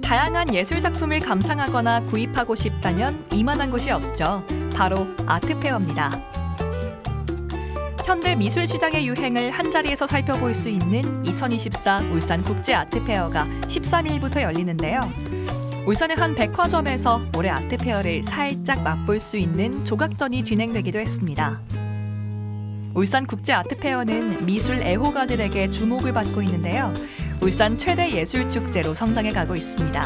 다양한 예술 작품을 감상하거나 구입하고 싶다면 이만한 곳이 없죠. 바로 아트페어입니다. 현대 미술 시장의 유행을 한자리에서 살펴볼 수 있는 2024 울산 국제 아트페어가 13일부터 열리는데요. 울산의 한 백화점에서 올해 아트페어를 살짝 맛볼 수 있는 조각전이 진행되기도 했습니다. 울산 국제 아트페어는 미술 애호가들에게 주목을 받고 있는데요. 울산 최대 예술 축제로 성장해 가고 있습니다.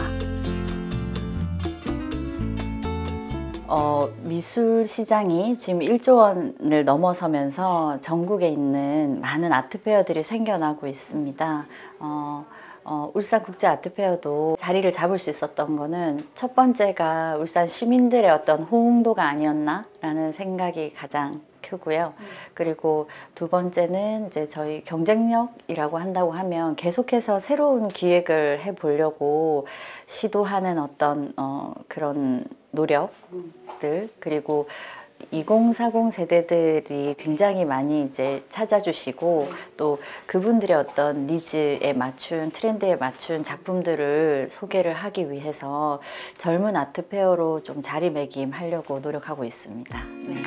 미술 시장이 지금 1조 원을 넘어서면서 전국에 있는 많은 아트페어들이 생겨나고 있습니다. 울산 국제 아트페어도 자리를 잡을 수 있었던 거는 첫 번째가 울산 시민들의 어떤 호응도가 아니었나라는 생각이 가장 크고요. 그리고 두 번째는 이제 저희 경쟁력이라고 한다고 하면 계속해서 새로운 기획을 해보려고 시도하는 어떤 그런 노력들, 그리고 2040 세대들이 굉장히 많이 이제 찾아주시고 또 그분들의 어떤 니즈에 맞춘 트렌드에 맞춘 작품들을 소개를 하기 위해서 젊은 아트페어로 좀 자리매김하려고 노력하고 있습니다. 네.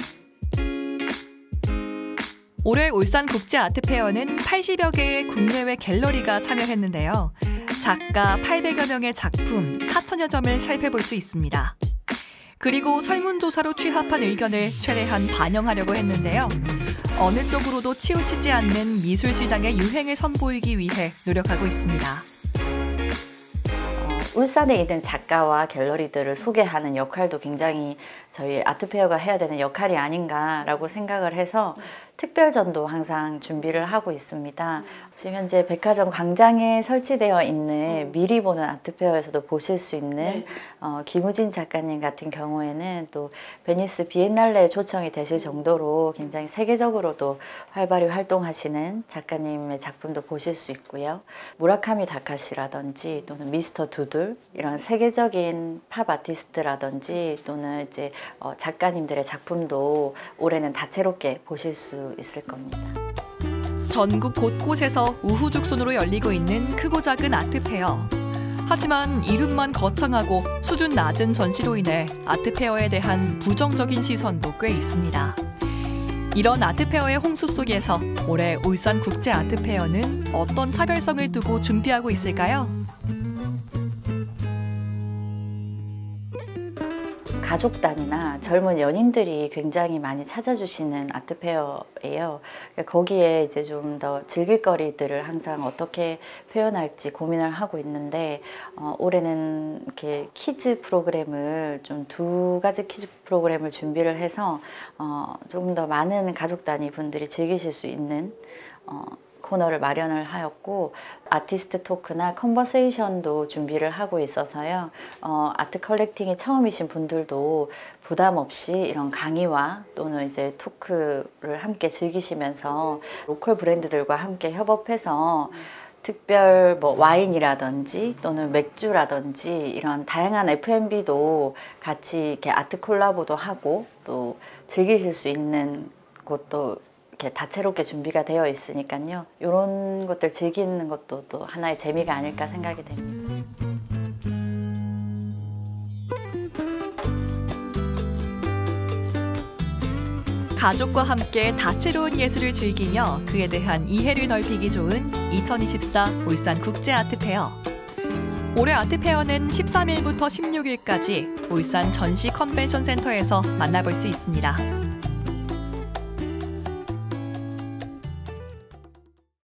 올해 울산 국제 아트페어는 80여 개의 국내외 갤러리가 참여했는데요. 작가 800여 명의 작품 4천여 점을 살펴볼 수 있습니다. 그리고 설문조사로 취합한 의견을 최대한 반영하려고 했는데요. 어느 쪽으로도 치우치지 않는 미술 시장의 유행을 선보이기 위해 노력하고 있습니다. 울산에 있는 작가와 갤러리들을 소개하는 역할도 굉장히 저희 아트페어가 해야 되는 역할이 아닌가라고 생각을 해서 특별전도 항상 준비를 하고 있습니다. 지금 현재 백화점 광장에 설치되어 있는 미리 보는 아트페어에서도 보실 수 있는 김우진 작가님 같은 경우에는 또 베니스 비엔날레에 초청이 되실 정도로 굉장히 세계적으로도 활발히 활동하시는 작가님의 작품도 보실 수 있고요. 무라카미 다카시라든지 또는 미스터 두들 이런 세계적인 팝 아티스트라든지 또는 이제 작가님들의 작품도 올해는 다채롭게 보실 수 있을 겁니다. 전국 곳곳에서 우후죽순으로 열리고 있는 크고 작은 아트페어. 하지만 이름만 거창하고 수준 낮은 전시로 인해 아트페어에 대한 부정적인 시선도 꽤 있습니다. 이런 아트페어의 홍수 속에서 올해 울산 국제 아트페어는 어떤 차별성을 두고 준비하고 있을까요? 가족단이나 젊은 연인들이 굉장히 많이 찾아주시는 아트페어예요. 거기에 이제 좀 더 즐길거리들을 항상 어떻게 표현할지 고민을 하고 있는데 올해는 이렇게 키즈 프로그램을 좀 2가지 키즈 프로그램을 준비를 해서 조금 더 많은 가족 단위 분들이 즐기실 수 있는 코너를 마련을 하였고 아티스트 토크나 컨버세이션도 준비를 하고 있어서요. 아트 컬렉팅이 처음이신 분들도 부담 없이 이런 강의와 또는 이제 토크를 함께 즐기시면서 로컬 브랜드들과 함께 협업해서 특별 뭐 와인이라든지 또는 맥주라든지 이런 다양한 F&B도 같이 이렇게 아트 콜라보도 하고 또 즐기실 수 있는 곳도 이렇게 다채롭게 준비가 되어 있으니까요. 이런 것들 즐기는 것도 또 하나의 재미가 아닐까 생각이 됩니다. 가족과 함께 다채로운 예술을 즐기며 그에 대한 이해를 넓히기 좋은 2024 울산 국제 아트페어. 올해 아트페어는 13일부터 16일까지 울산 전시 컨벤션 센터에서 만나볼 수 있습니다.